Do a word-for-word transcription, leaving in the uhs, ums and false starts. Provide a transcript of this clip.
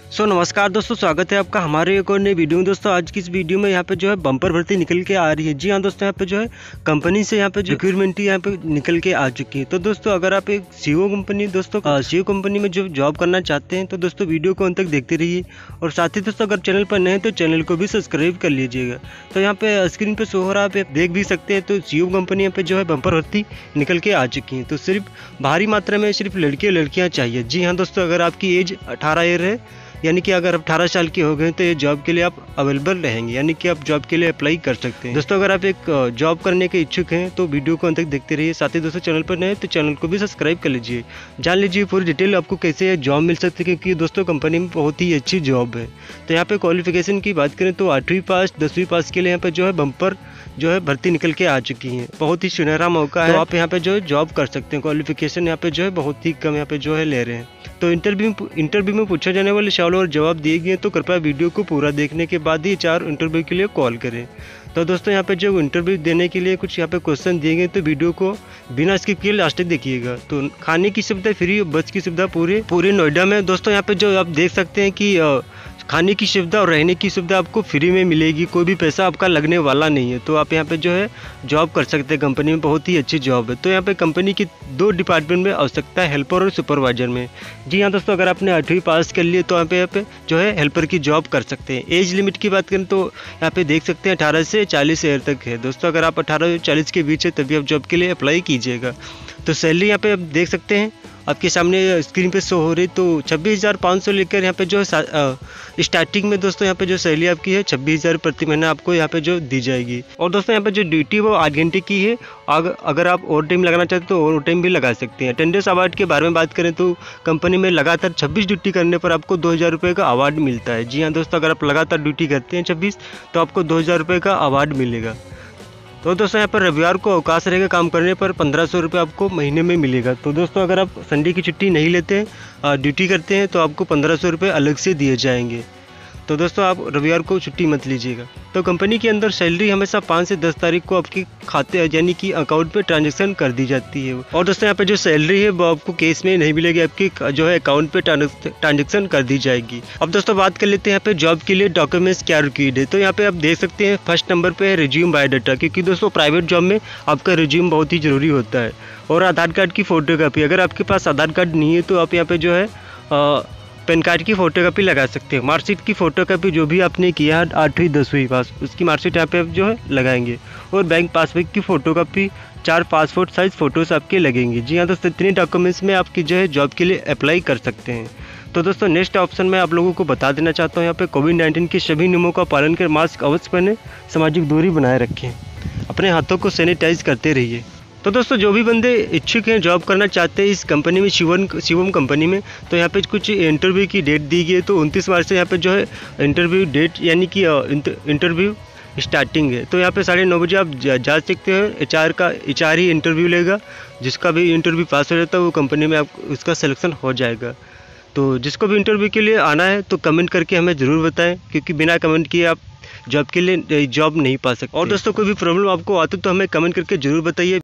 सो so, नमस्कार दोस्तों, स्वागत है आपका हमारे एक और नई वीडियो में। दोस्तों आज की इस वीडियो में यहाँ पे जो है बम्पर भर्ती निकल के आ रही है। जी हाँ दोस्तों, यहाँ पे जो है कंपनी से यहाँ पे जो रिक्रूटमेंट यहाँ पे निकल के आ चुकी है। तो दोस्तों अगर आप एक सीओ कंपनी दोस्तों सीओ कंपनी में जो जॉब करना चाहते हैं तो दोस्तों वीडियो को अंत तक देखते रहिए। और साथ ही दोस्तों अगर चैनल पर नए हैं तो चैनल को भी सब्सक्राइब कर लीजिएगा। तो यहाँ पे स्क्रीन पे शो हो रहा है, आप देख भी सकते हैं। तो सीओ कंपनी यहाँ पे जो है बम्पर भर्ती निकल के आ चुकी है। तो सिर्फ भारी मात्रा में सिर्फ लड़के और लड़कियाँ चाहिए। जी हाँ दोस्तों, अगर आपकी एज अठारह ईयर है यानी कि अगर आप अठारह साल के हो गए तो ये जॉब के लिए आप अवेलेबल रहेंगे, यानी कि आप जॉब के लिए अप्लाई कर सकते हैं। दोस्तों अगर आप एक जॉब करने के इच्छुक हैं तो वीडियो को अंत तक देखते रहिए। साथ ही दोस्तों चैनल पर नए तो चैनल को भी सब्सक्राइब कर लीजिए। जान लीजिए पूरी डिटेल आपको कैसे जॉब मिल सकती है, क्योंकि दोस्तों कंपनी में बहुत ही अच्छी जॉब है। तो यहाँ पे क्वालिफिकेशन की बात करें तो आठवीं पास दसवीं पास के लिए यहाँ पे जो है बम्पर जो है भर्ती निकल के आ चुकी है। बहुत ही सुनहरा मौका है, तो आप यहाँ पे जो है जॉब कर सकते हैं। क्वालिफिकेशन यहाँ पे जो है बहुत ही कम यहाँ पे जो है ले रहे हैं। तो इंटरव्यू इंटरव्यू में पूछा जाने वाले सवालों और जवाब दिए गए, तो कृपया वीडियो को पूरा देखने के बाद ही चार इंटरव्यू के लिए कॉल करें। तो दोस्तों यहाँ पे जो इंटरव्यू देने के लिए कुछ यहाँ पे क्वेश्चन दिए गए, तो वीडियो को बिना स्किप किए लास्ट तक देखिएगा। तो खाने की सुविधा फ्री, बस की सुविधा पूरे पूरे नोएडा में। दोस्तों यहाँ पे जो आप देख सकते हैं कि खाने की सुविधा और रहने की सुविधा आपको फ्री में मिलेगी, कोई भी पैसा आपका लगने वाला नहीं है। तो आप यहाँ पे जो है जॉब कर सकते हैं, कंपनी में बहुत ही अच्छी जॉब है। तो यहाँ पे कंपनी की दो डिपार्टमेंट में आवश्यकता है, हेल्पर और सुपरवाइजर में। जी हाँ दोस्तों, अगर आपने आठवीं पास कर लिए तो यहाँ पे यहाँ पे जो है हेल्पर की जॉब कर सकते हैं। एज लिमिट की बात करें तो यहाँ पे देख सकते हैं अठारह से चालीस ईयर तक है। दोस्तों अगर आप अठारह से चालीस के बीच है तभी आप जॉब के लिए अप्लाई कीजिएगा। तो सैलरी यहाँ पे आप देख सकते हैं, आपके सामने स्क्रीन पे शो हो रही। तो छब्बीस हज़ार पाँच सौ लेकर यहाँ पे जो है स्टार्टिंग में दोस्तों यहाँ पे जो सैलरी आपकी है छब्बीस हज़ार प्रति महीना आपको यहाँ पे जो दी जाएगी। और दोस्तों यहाँ पे जो ड्यूटी वो आठ घंटे की है। अगर अगर आप ओवर टाइम लगाना चाहते हैं तो ओवर टाइम भी लगा सकते हैं। अटेंडेंस अवार्ड के बारे में बात करें तो कंपनी में लगातार छब्बीस ड्यूटी करने पर आपको दो हज़ार रुपये का अवार्ड मिलता है। जी हाँ दोस्तों, अगर आप लगातार ड्यूटी करते हैं छब्बीस तो आपको दो हज़ार रुपये का अवार्ड मिलेगा। तो दोस्तों यहाँ पर रविवार को अवकाश रहेगा, काम करने पर पंद्रह सौ रुपये आपको महीने में मिलेगा। तो दोस्तों अगर आप संडे की छुट्टी नहीं लेते हैं, ड्यूटी करते हैं, तो आपको पंद्रह सौ रुपये अलग से दिए जाएंगे। तो दोस्तों आप रविवार को छुट्टी मत लीजिएगा। तो कंपनी के अंदर सैलरी हमेशा पाँच से दस तारीख को आपके खाते यानी कि अकाउंट पे ट्रांजैक्शन कर दी जाती है। और दोस्तों यहाँ पे जो सैलरी है वो आपको कैश में नहीं मिलेगी, आपकी जो है अकाउंट पे ट्रांजैक्शन कर दी जाएगी। अब दोस्तों बात कर लेते हैं यहाँ पे जॉब के लिए डॉक्यूमेंट्स क्या रिक्वायर्ड है। तो यहाँ पे आप देख सकते हैं फर्स्ट नंबर पे है रिज्यूम बायोडाटा, क्योंकि दोस्तों प्राइवेट जॉब में आपका रिज्यूम बहुत ही ज़रूरी होता है। और आधार कार्ड की फोटोकॉपी, अगर आपके पास आधार कार्ड नहीं है तो आप यहाँ पे जो है आ, पैन कार्ड की फोटोकॉपी लगा सकते हैं। मार्कशीट की फोटोकॉपी जो भी आपने किया आठवीं दसवीं पास, उसकी मार्कशीट यहाँ पे आप जो है लगाएंगे। और बैंक पासबुक की फोटोकॉपी, चार पासपोर्ट साइज फ़ोटोज़ आपके लगेंगे। जी हाँ दोस्तों, इतने डॉक्यूमेंट्स में आपकी जो है जॉब के लिए अप्लाई कर सकते हैं। तो दोस्तों नेक्स्ट ऑप्शन में आप लोगों को बता देना चाहता हूँ, यहाँ पे कोविड नाइन्टीन के सभी नियमों का पालन कर मास्क अवश्य पहने, सामाजिक दूरी बनाए रखें, अपने हाथों को सैनिटाइज करते रहिए। तो दोस्तों जो भी बंदे इच्छुक हैं जॉब करना चाहते हैं इस कंपनी में, शिवम शिवम कंपनी में, तो यहाँ पे कुछ इंटरव्यू की डेट दी गई है। तो उनतीस मार्च से यहाँ पे जो है इंटरव्यू डेट यानी कि इंटरव्यू स्टार्टिंग है। तो यहाँ पे साढ़े नौ बजे आप जा, जा सकते हैं। एच आर का एच आर ही इंटरव्यू लेगा, जिसका भी इंटरव्यू पास हो जाता है वो कंपनी में आप उसका सिलेक्शन हो जाएगा। तो जिसको भी इंटरव्यू के लिए आना है तो कमेंट करके हमें ज़रूर बताएं, क्योंकि बिना कमेंट किए आप जॉब के लिए जॉब नहीं पा सकते। और दोस्तों कोई भी प्रॉब्लम आपको आती तो हमें कमेंट करके ज़रूर बताइए।